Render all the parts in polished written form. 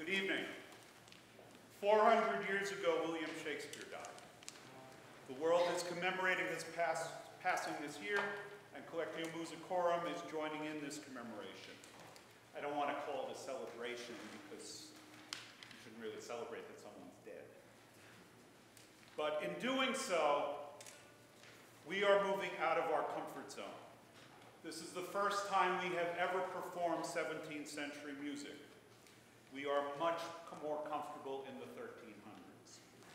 Good evening. 400 years ago, William Shakespeare died. The world is commemorating his passing this year, and Collectio Musicorum is joining in this commemoration. I don't want to call it a celebration because you shouldn't really celebrate that someone's dead. But in doing so, we are moving out of our comfort zone. This is the first time we have ever performed 17th century music. We are much more comfortable in the 1300s.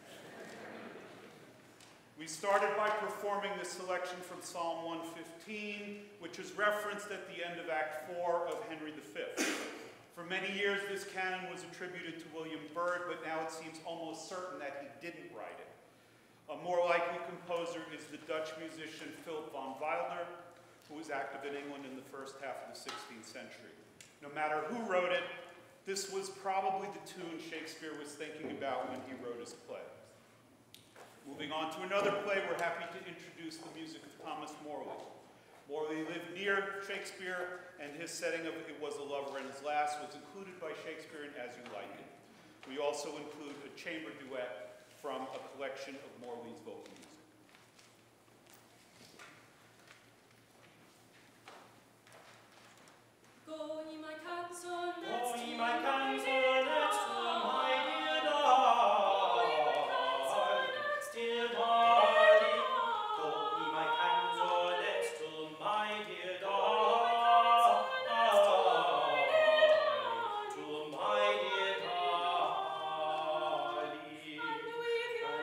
We started by performing the selection from Psalm 115, which is referenced at the end of Act 4 of Henry V. For many years, this canon was attributed to William Byrd, but now it seems almost certain that he didn't write it. A more likely composer is the Dutch musician Philip van Wilder, who was active in England in the first half of the 16th century. No matter who wrote it, this was probably the tune Shakespeare was thinking about when he wrote his play. Moving on to another play, we're happy to introduce the music of Thomas Morley. Morley lived near Shakespeare, and his setting of It Was a Lover and His Lass was included by Shakespeare in As You Like It. We also include a chamber duet from a collection of Morley's vocal music. Go ye my canzonets, go ye my canzonets to my dear darling, dear darling. Go ye my canzonets to my dear darling, to my dear darling. And with your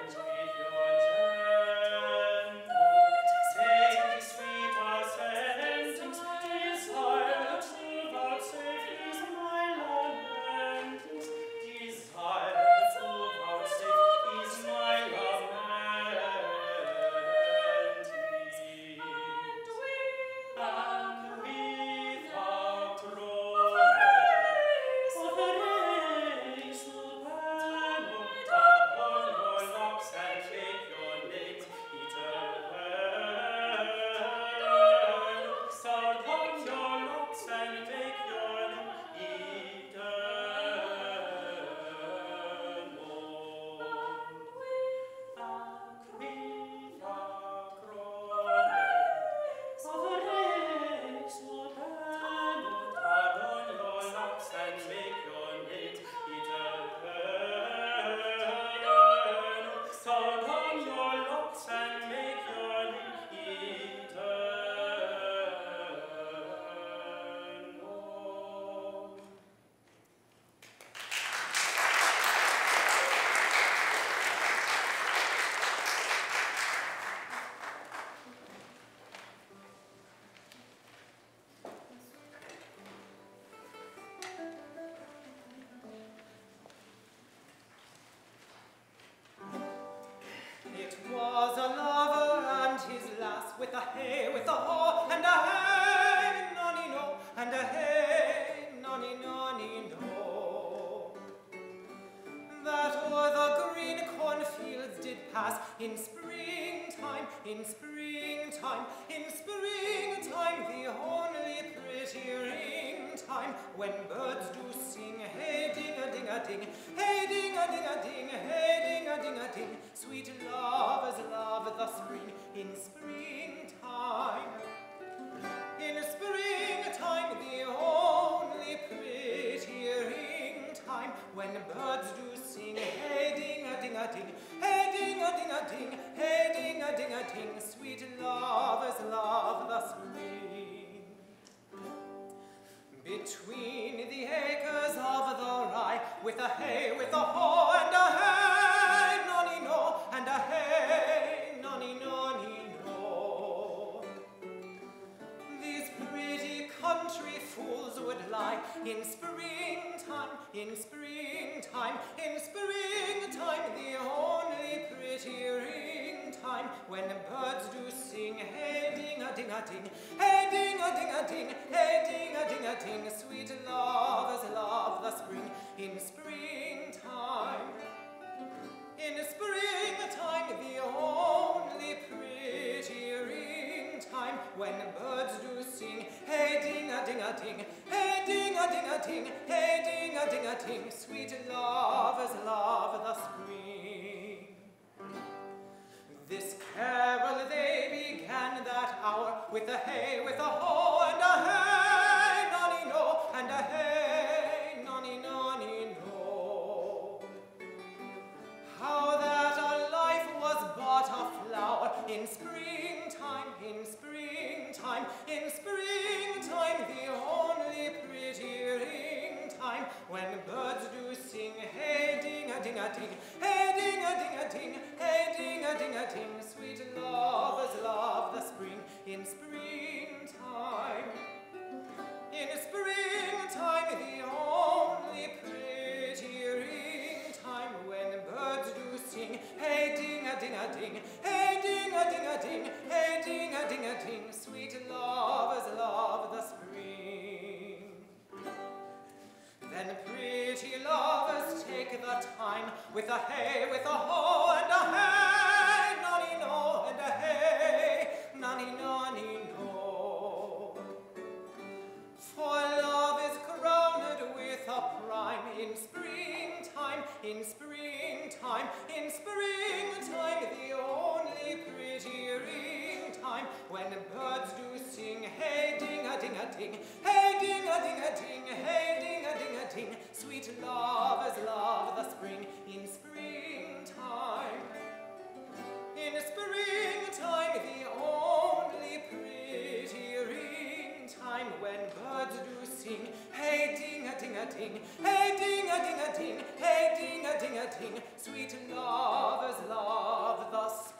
gentle, take the sweeter sentence, desire to vouchsafe is my lament. Desire to vouchsafe is my lament. And with a groan of the race to pen upon your locks and make your names eternal. Upon your locks and make your name It was a lover and his lass, with a hey, with a ho, and a hey, nonny no, and a hey, nonny nonny no. That o'er the green cornfields did pass in springtime, in springtime, in springtime, the only pretty ring time, when birds do sing, hey ding-a-ding-a-ding, hey ding-a-ding-a-ding, hey ding-a-ding-a-ding, sweet lovers love the spring in springtime. In springtime, the only pretty ring time, when birds do sing, hey ding-a-ding-a-ding, hey ding-a-ding-a-ding, hey ding-a-ding-a-ding, sweet lovers love the spring. Between the acres of the rye, with a hey, with a ho, and a hey, nonny no, and a hey, nonny nonny no. These pretty country fools would lie in springtime, in springtime, in springtime, the only pretty ring time, when birds do sing, hey ding-a-ding-a-ding, hey ding-a-ding-a-ding, hey ding-a-ding-a-ding, sweet lovers love the spring in springtime. In springtime, the only pretty ring time, when birds do sing, hey ding-a-ding-a-ding, hey ding-a-ding-a-ding, hey ding-a-ding-a-ding, hey-ding-a-ding-a-ding, sweet lovers love the spring. This carol they began that hour with a hey, with a ho, and a hey, nonny-no, and a hey, nonny-nonny-no. How that a life was but a flower in springtime, in springtime, in springtime, the only pretty ring time when birds do sing, hey-ding-a-ding-a-ding, hey-ding-a-ding-a-ding, hey-ding-a-ding-a-ding, sweet lovers love the spring in springtime. In springtime, the only pretty ring time when birds do sing, hey-ding-a-ding-a-ding, hey-ding-a-ding-a-ding, hey-ding-a-ding-a-ding, sweet lovers love the spring. Then pretty lovers take the time with a hey, with a ho, and a hey, nonny-no, and a hey, nonny-nonny-no. For love is crowned with a prime in springtime, in springtime, in springtime, the only pretty ring time when birds do sing, hey-ding-a-ding-a-ding, hey-ding-a-ding-a-ding, hey-ding-a-ding-a-ding, sweet lovers love the spring in springtime. In springtime, the only pretty ring time when birds do sing, hey-ding-a-ding-a-ding, hey-ding-a-ding-a-ding, hey-ding-a-ding-a-ding, sweet lovers love the spring.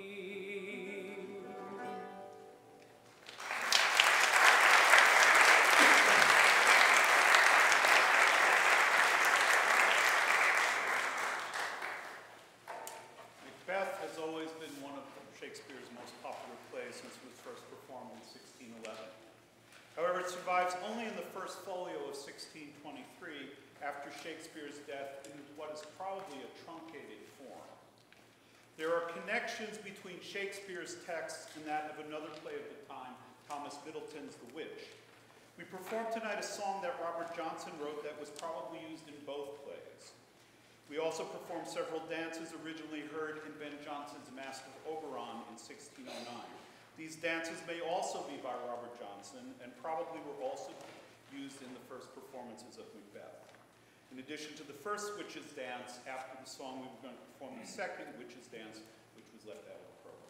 Macbeth has always been one of Shakespeare's most popular plays since it was first performed in 1611. However, it survives only in the first folio of 1623 after Shakespeare's death in what is probably a truncated form. There are connections between Shakespeare's text and that of another play of the time, Thomas Middleton's The Witch. We perform tonight a song that Robert Johnson wrote that was probably used in both plays. We also perform several dances originally heard in Ben Jonson's Masque of Oberon in 1609. These dances may also be by Robert Johnson and probably were also used in the first performances of Macbeth. In addition to the first Witch's Dance, after the song we were going to perform the second Witch's Dance, which was left out of the program.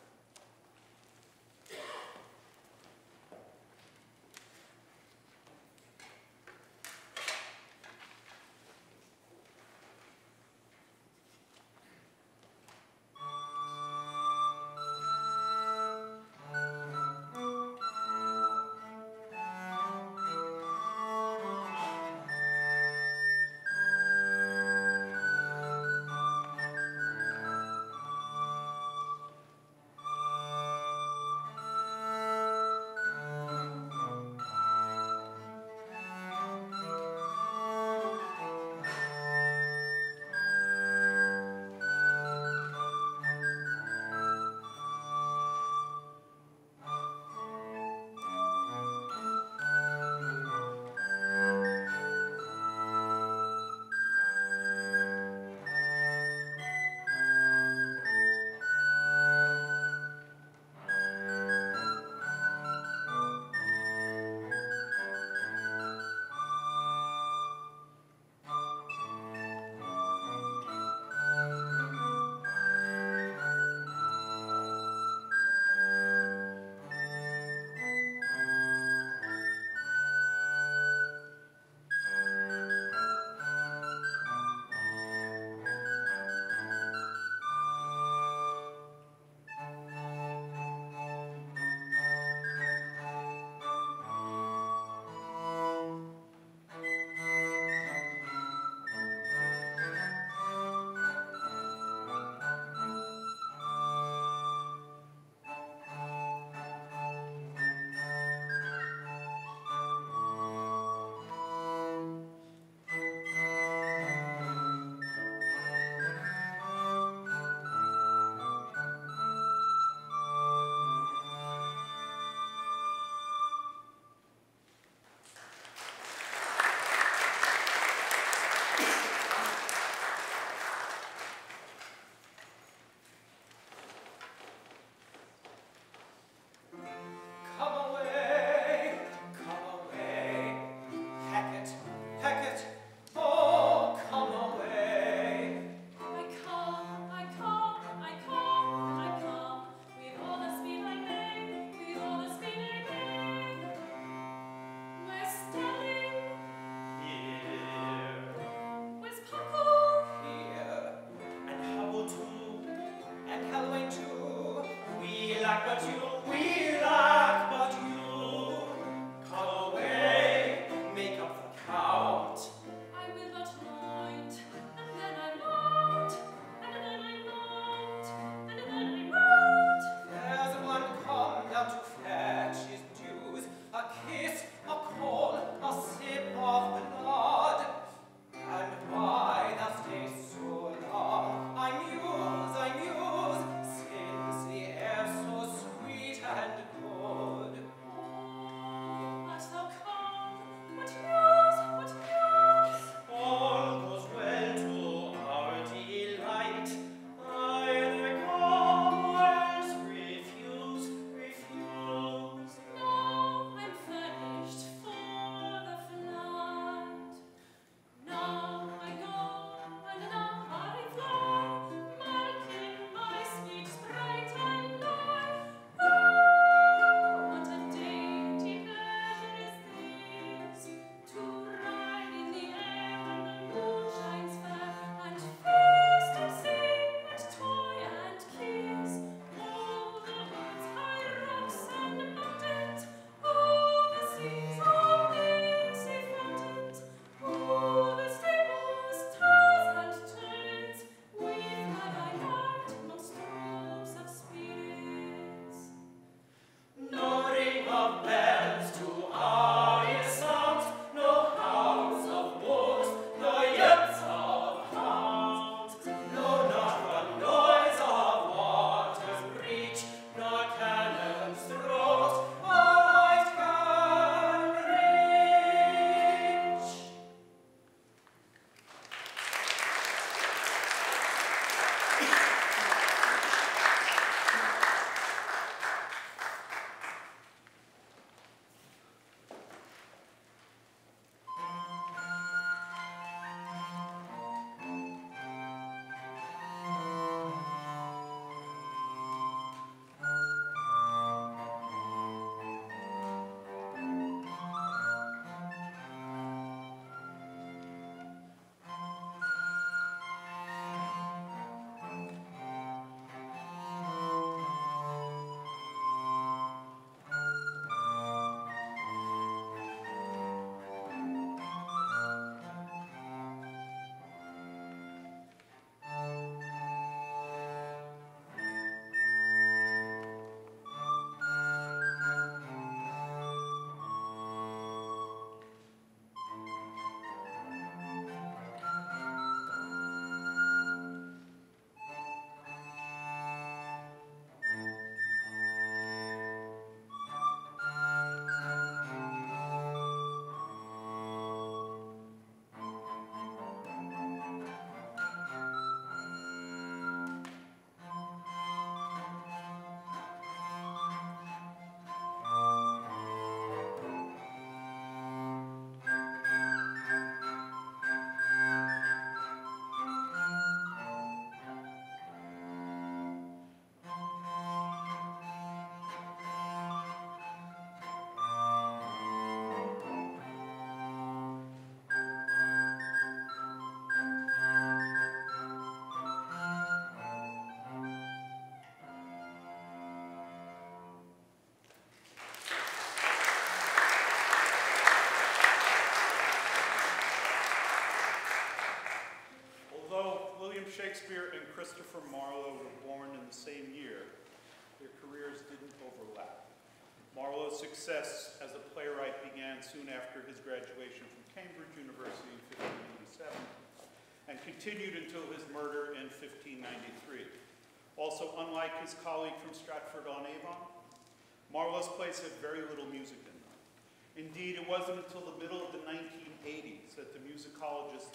Shakespeare and Christopher Marlowe were born in the same year, their careers didn't overlap. Marlowe's success as a playwright began soon after his graduation from Cambridge University in 1587 and continued until his murder in 1593. Also, unlike his colleague from Stratford-on-Avon, Marlowe's plays had very little music in them. Indeed, it wasn't until the middle of the 1980s that the musicologist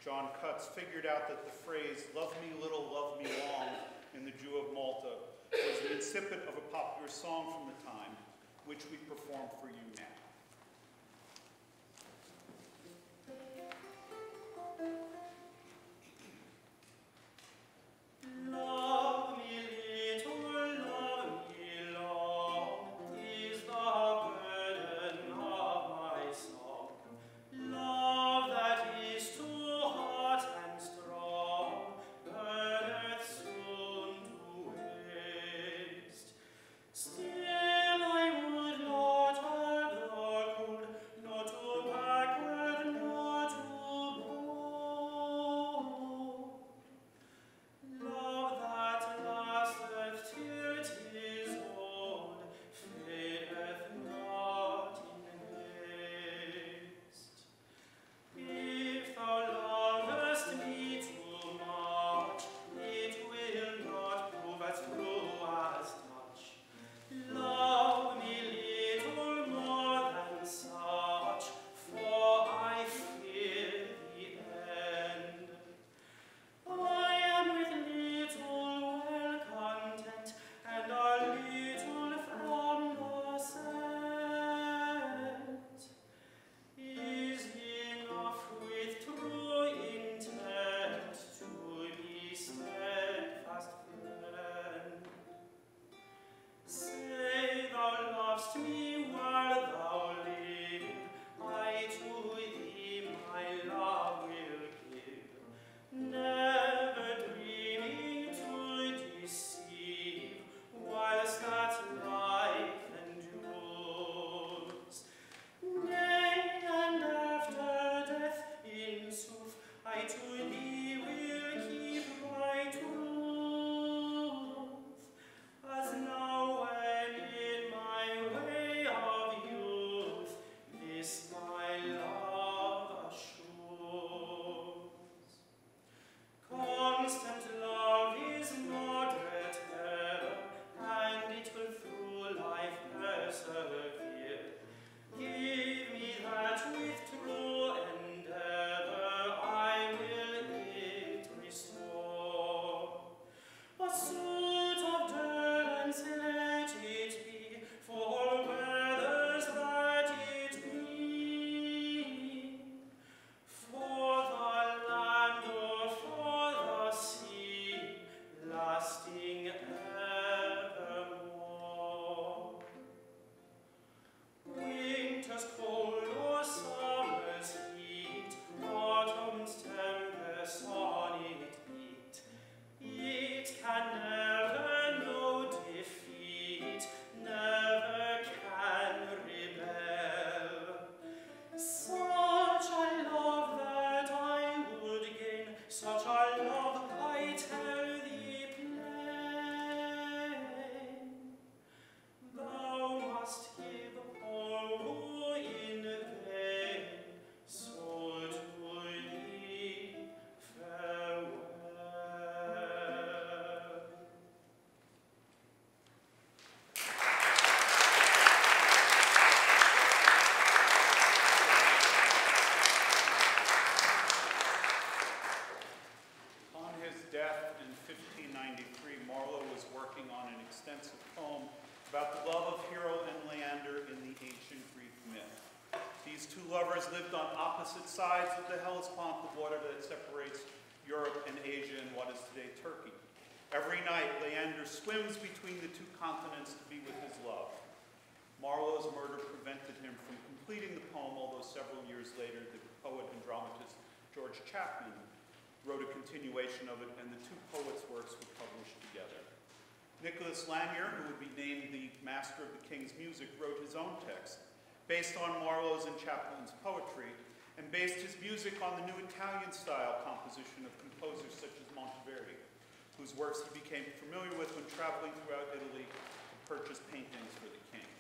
John Cutts figured out that the phrase, "love me little, love me long," in The Jew of Malta was an incipit of a popular song from the time, which we perform for you now. Love me little, love me long, is the burden of my song. Love that is too hot and strong, burneth soon to waste. Still I would not have the cold, nor to backward, nor to bold. Love that lasteth till 'tis old, fadeth not in haste. If thou lovest me too much, it will not prove as true as touch. Love me little more than such, for I fear the end. I am with little well content, and a little from the scent is enough with true intent to be steadfast friend. Say thou lovest me while thou live, I to thee my love will give. Never dreaming to deceive, whilst that life endures. Nay, and after death, in sooth, I to thee will keep my truth. As now when in my way of youth, this my love assures. Constant love is moderate ever, and it will through life persevere. Give me that with true endeavor I will it restore. A suit of durance let it be, for all weathers that it be. For the land or for the sea, lasting evermore. Winter's cold or summer's heat, autumn's tempest on it beat. It can never know defeat, never can rebel. Such a love that I would gain, such a love I tell thee plain. Thou must give all who in vain sold to thee farewell. On his death in 1593, Marlowe was working on an extensive poem about the love of Hero and Leander in the ancient Greek myth. These two lovers lived on opposite sides of the Hellespont, the water that separates Europe and Asia in what is today Turkey. Every night, Leander swims between the two continents to be with his love. Marlowe's murder prevented him from completing the poem, although several years later, the poet and dramatist George Chapman wrote a continuation of it, and the two poets' works were published together. Nicholas Lanier, who would be named the master of the king's music, wrote his own text, based on Marlowe's and Chapman's poetry, and based his music on the new Italian-style composition of composers such as Monteverdi, whose works he became familiar with when traveling throughout Italy to purchase paintings for the king.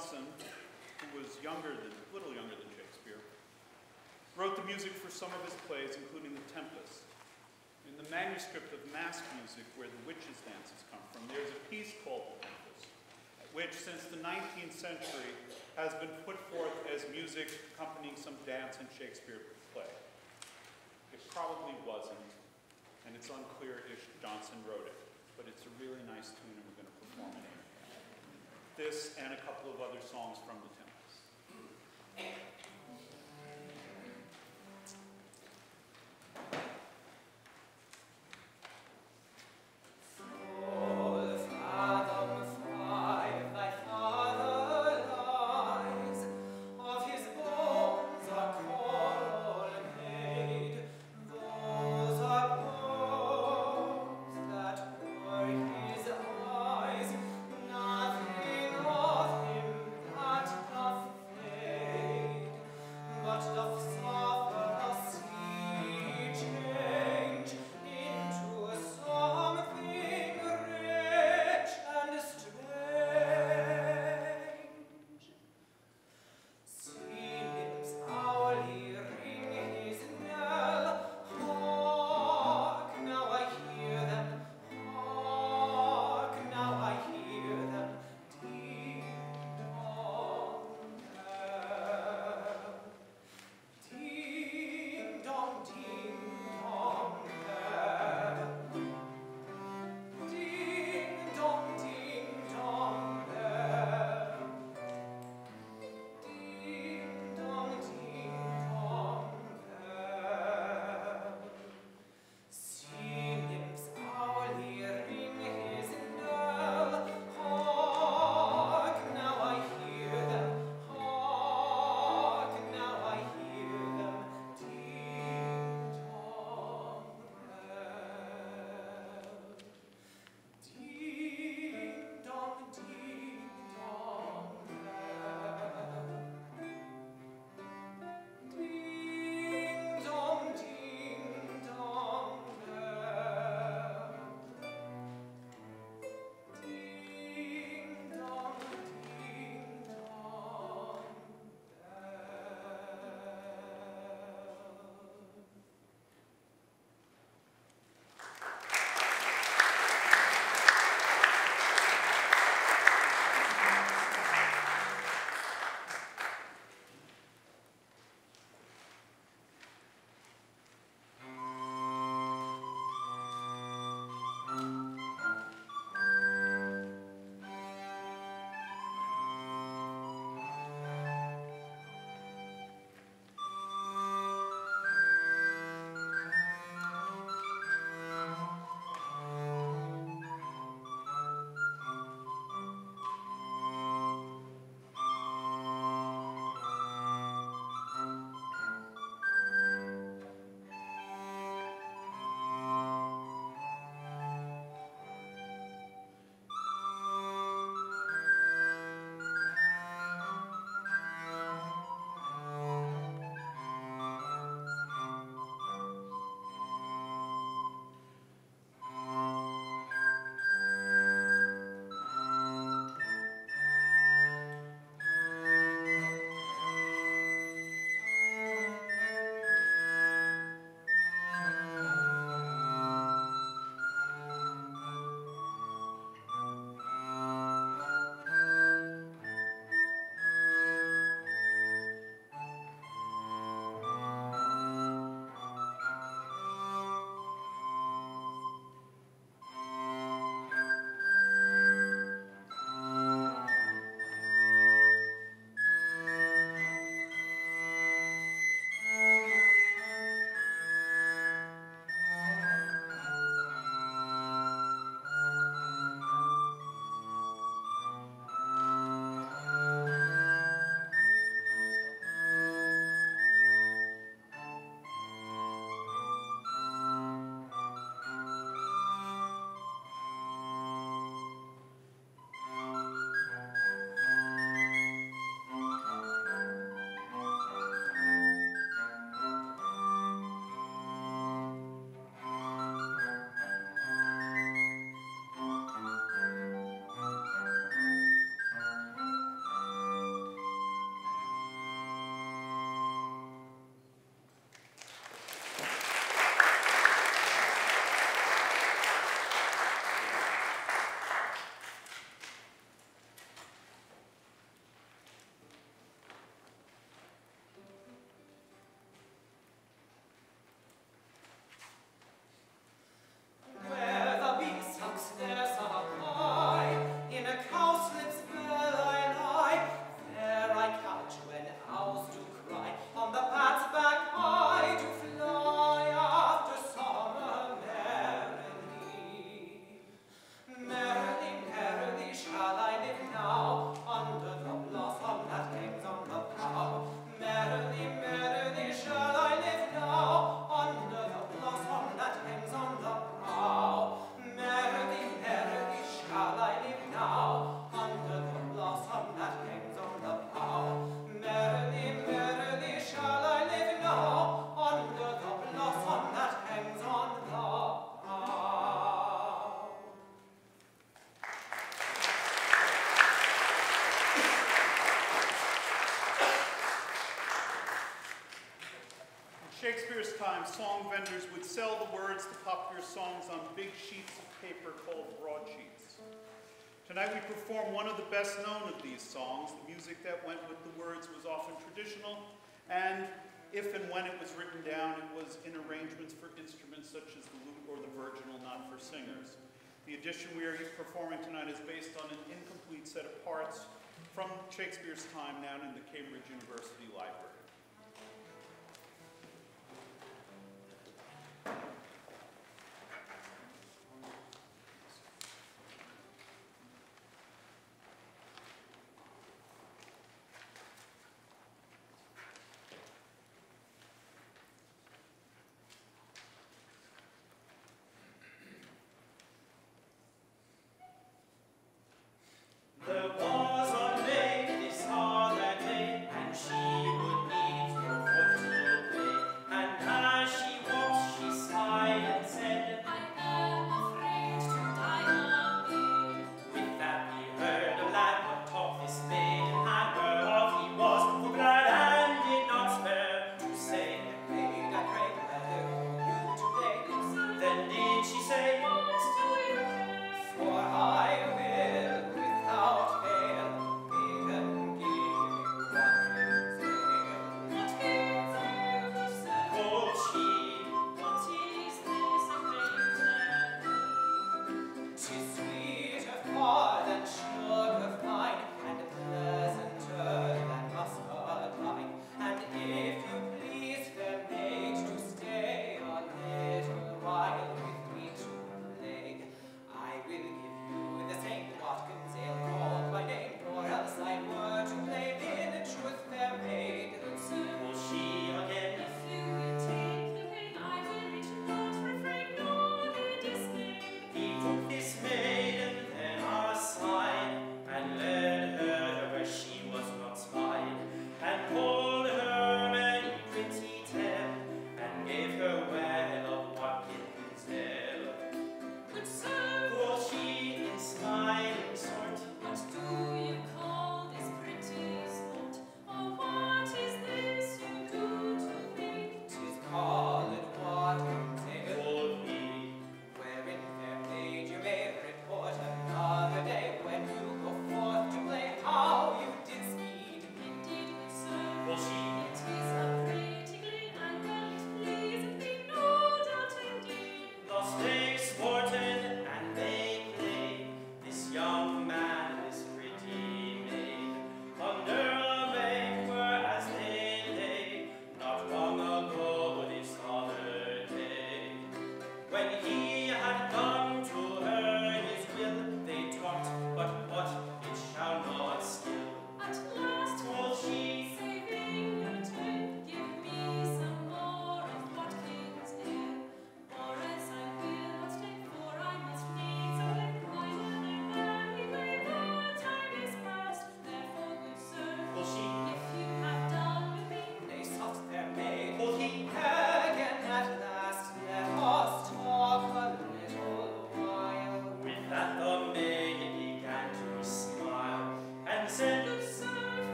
Johnson, who was a little younger than Shakespeare, wrote the music for some of his plays, including The Tempest. In the manuscript of Masque Music, where the witches' dances come from, there's a piece called The Tempest, which since the 19th century has been put forth as music accompanying some dance in Shakespeare play. It probably wasn't, and it's unclear if Johnson wrote it, but it's a really nice tune and we're going to perform it. This and a couple of other songs from The Tempest. Nothing of him that Shakespeare's time, song vendors would sell the words to popular songs on big sheets of paper called broadsheets. Tonight we perform one of the best known of these songs. The music that went with the words was often traditional, and if and when it was written down, it was in arrangements for instruments such as the lute or the virginal, not for singers. The edition we are performing tonight is based on an incomplete set of parts from Shakespeare's time now in the Cambridge University Library. There was a maid this hour that day, and she would need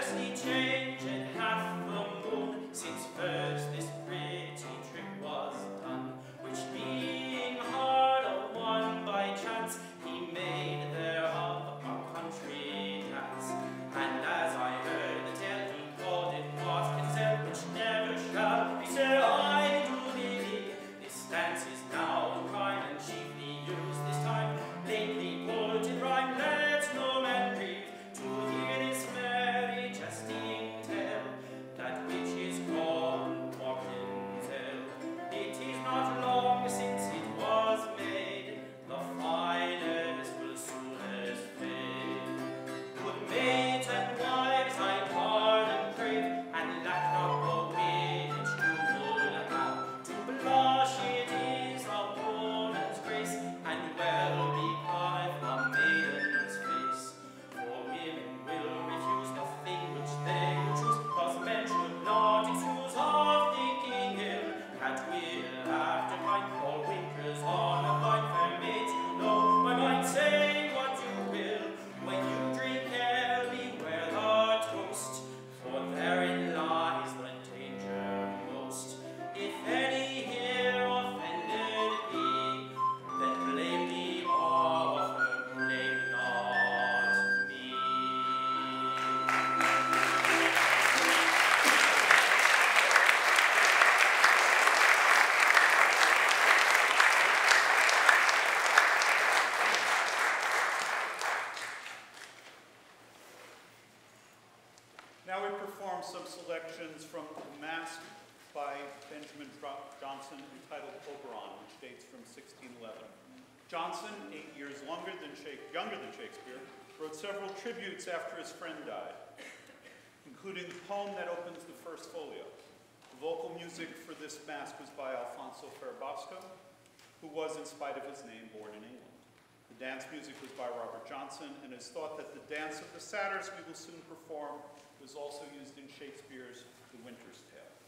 Some selections from a masque by Benjamin Jonson entitled Oberon, which dates from 1611. Jonson, 8 years younger than Shakespeare, wrote several tributes after his friend died, including the poem that opens the first folio. The vocal music for this masque was by Alfonso Ferrabosco, who was, in spite of his name, born in England. The dance music was by Robert Johnson, and it's thought that the dance of the satyrs we will soon perform was also used in Shakespeare's The Winter's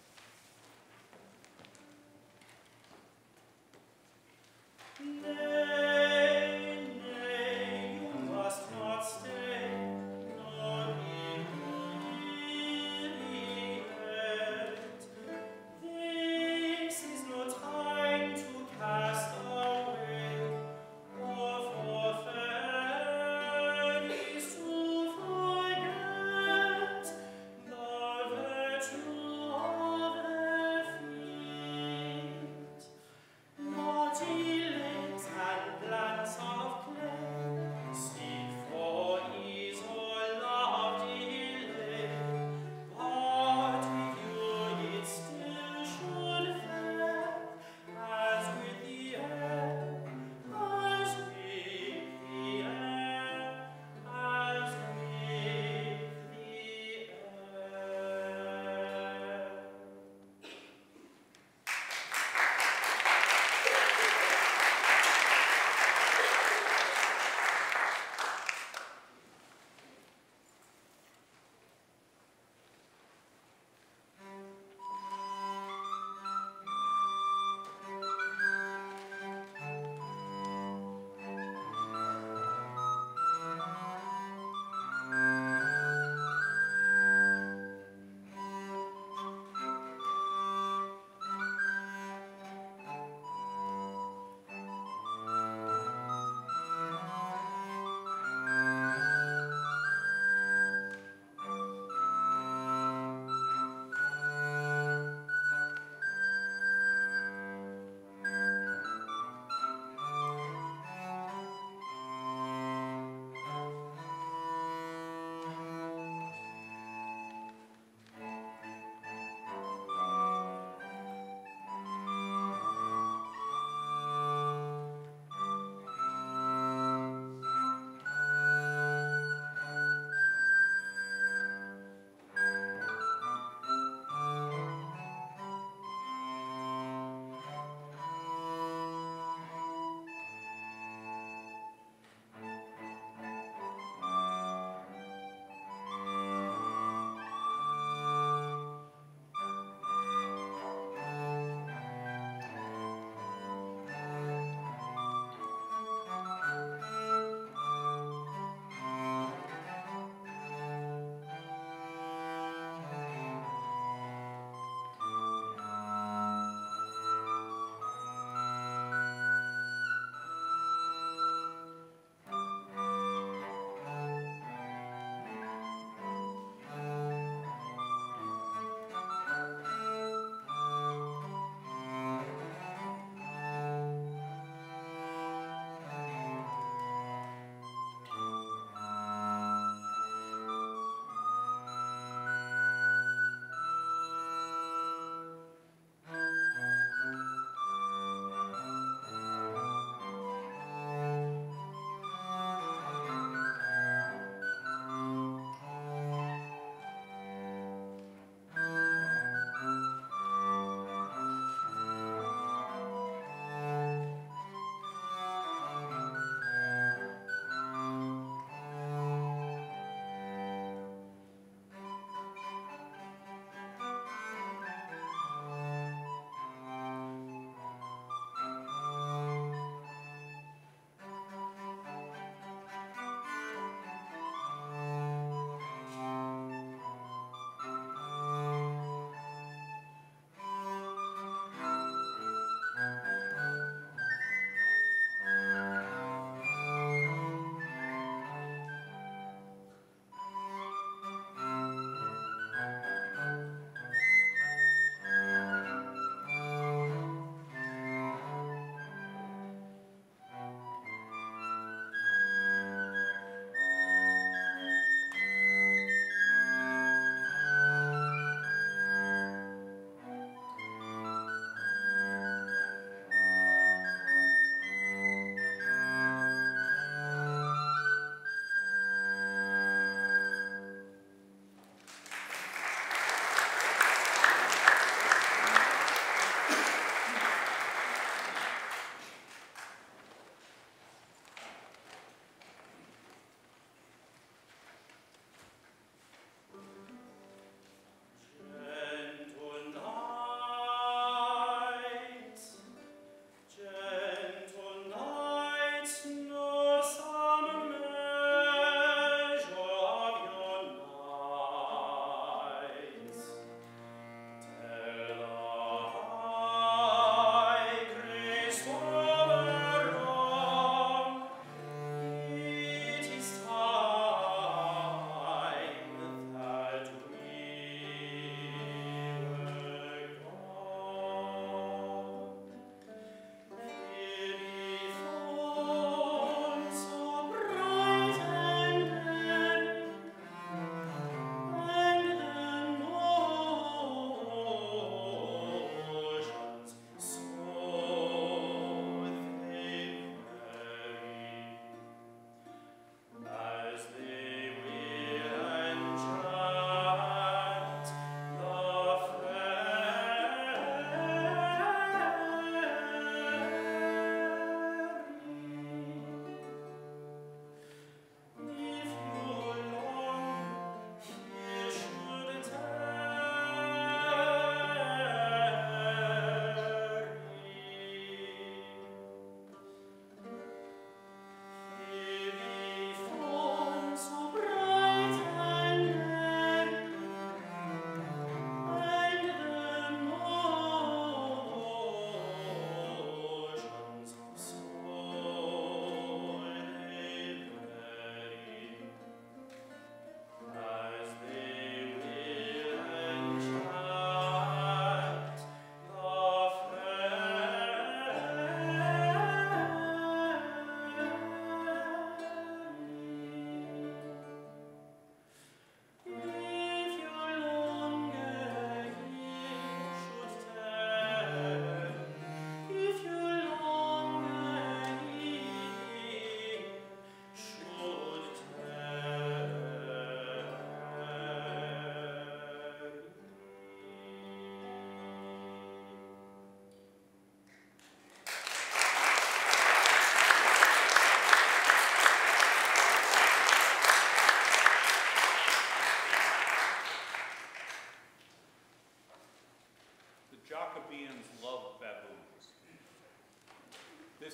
Tale. Nay, nay, you must not stay, nor be weary yet. This is no time to cast away, or for fairies to forget the virtue of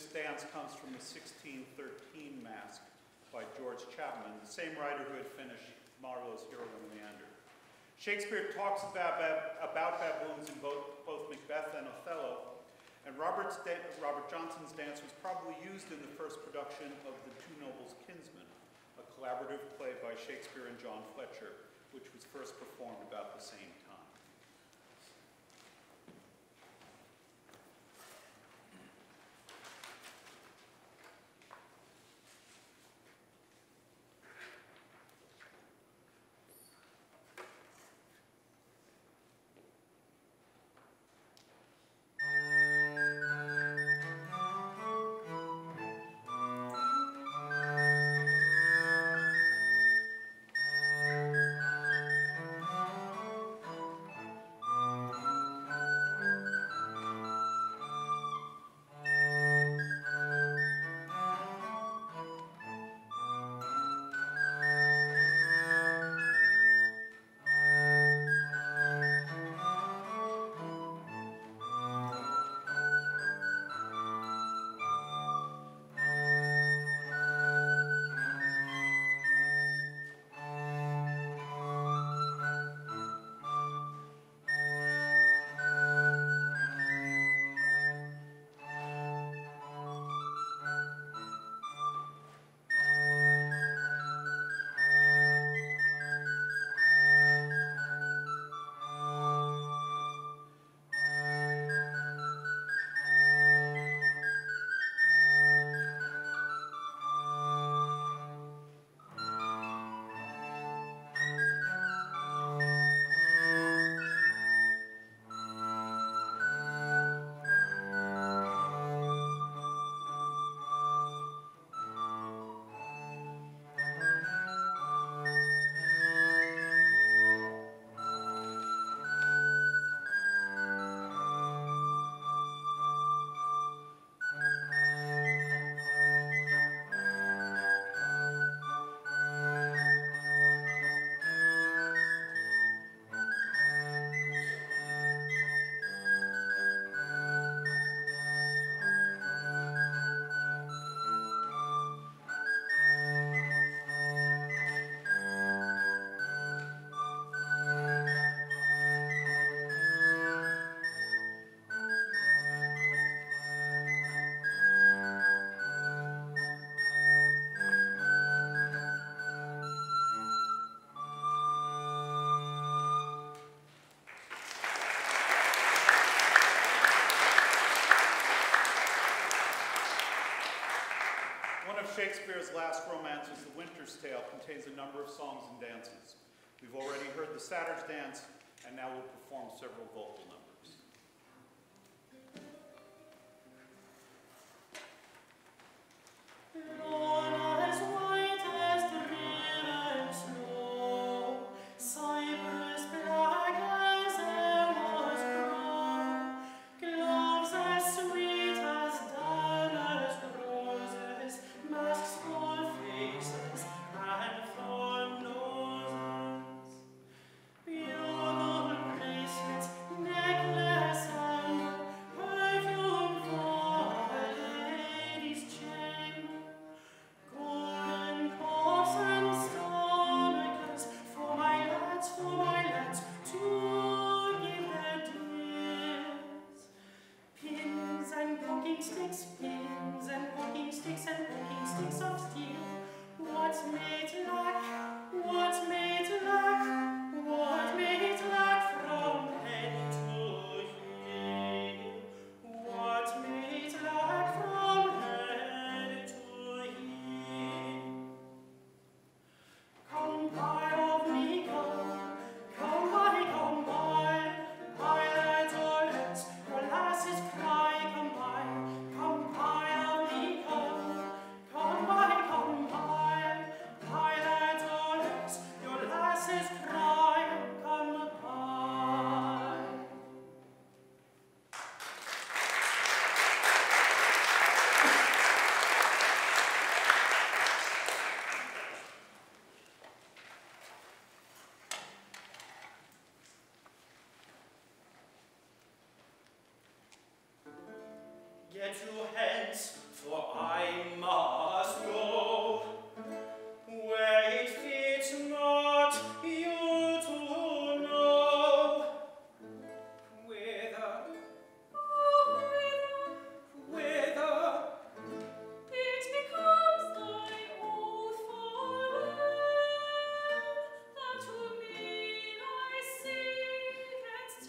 this dance comes from the 1613 masque by George Chapman, the same writer who had finished Marlowe's Hero and Leander. Shakespeare talks about baboons in both Macbeth and Othello, and Robert Johnson's dance was probably used in the first production of The Two Nobles' Kinsman, a collaborative play by Shakespeare and John Fletcher, which was first performed about the same time. Shakespeare's last romances, The Winter's Tale, contains a number of songs and dances. We've already heard the Satyr's Dance, and now we'll perform several vocal numbers. Come by. hence, for I must go. Where it fits not you to know. Whither? Oh, whither? It becomes thy oath farewell, that to me thy secrets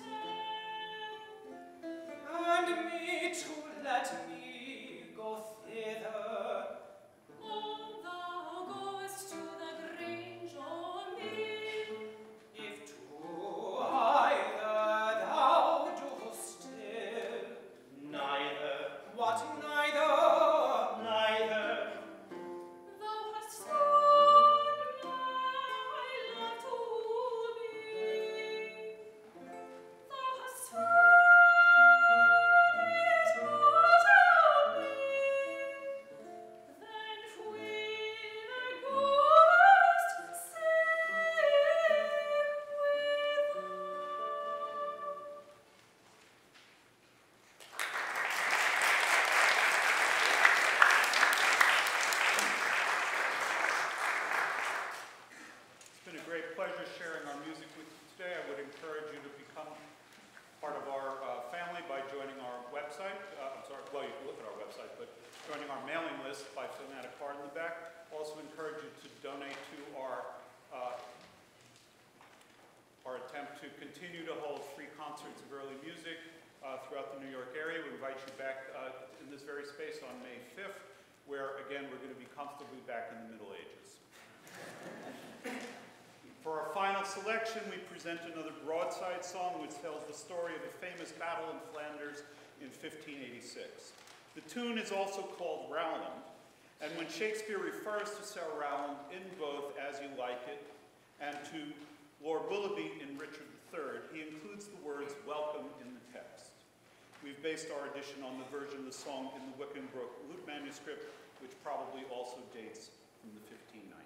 tell. And me to let me go thither. Oh, thou goest to the grange on me. If to either thou dost still. Neither, What neither? neither, Thou hast sworn my love to me. Thou hast sworn it not on me. Then whither goest, say whither. It's been a great pleasure sharing our music with you today. I would encourage you to become part of our family by joining our website. Well, you can look at our website, but joining our mailing list by filling out a card in the back. Also encourage you to donate to our attempt to continue to hold free concerts of early music throughout the New York area. We invite you back in this very space on May 5th, where, again, we're going to be comfortably back in the Middle Ages. For our final selection, we present another broadside song which tells the story of a famous battle in Flanders in 1586. The tune is also called Rowland, and when Shakespeare refers to Sir Rowland in both As You Like It and to Lord Willoughby in Richard III, he includes the words welcome in the text. We've based our edition on the version of the song in the Wickenbrook lute manuscript, which probably also dates from the 1590s.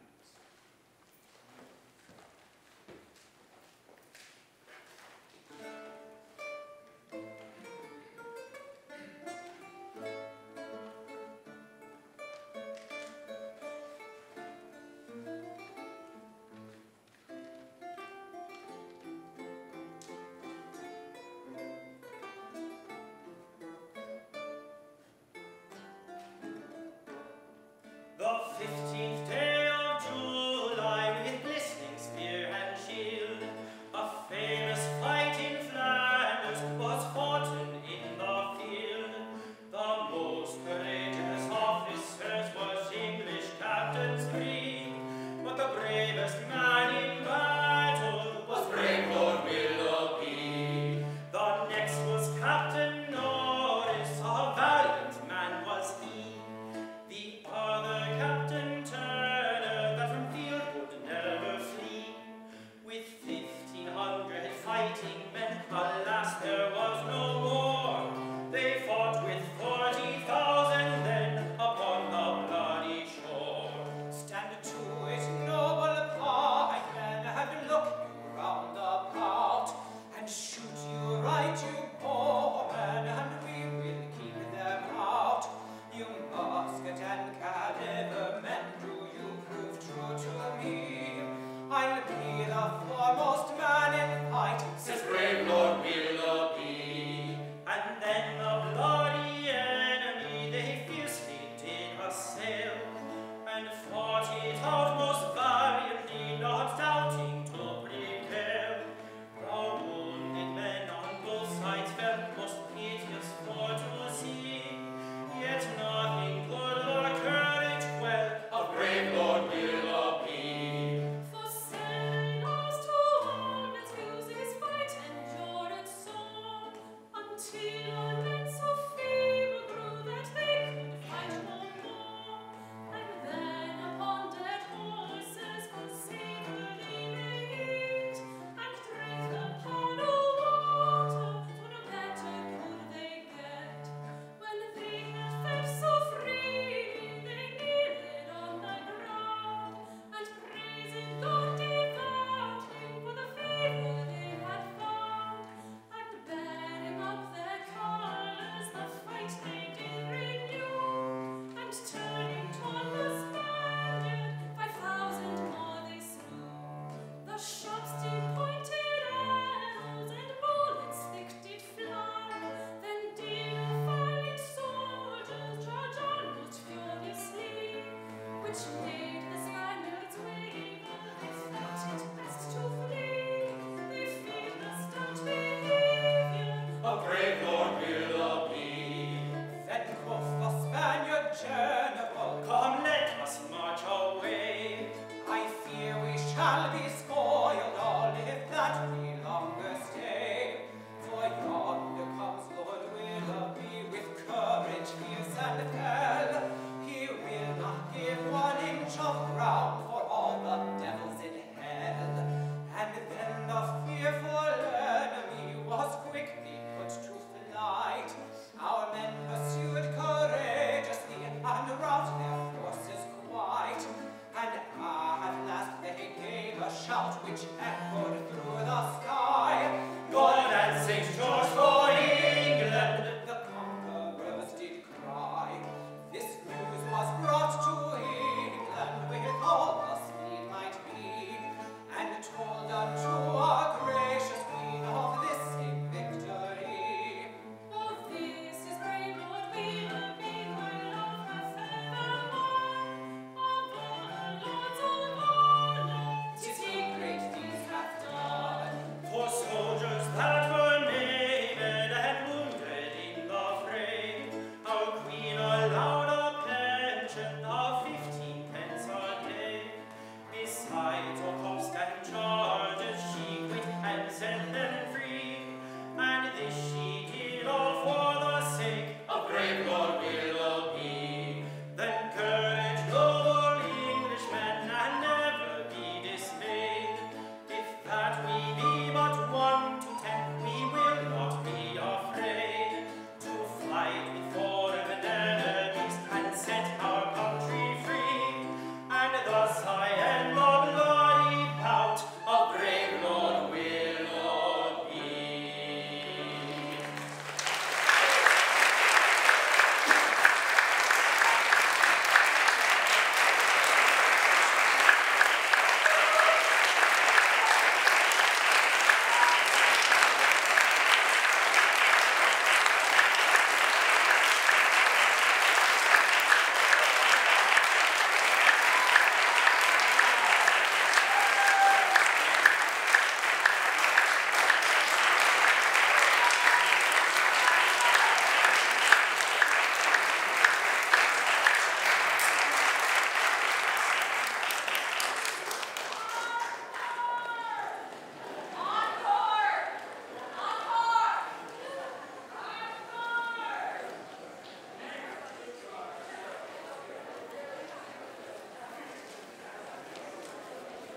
the 15th day of which hath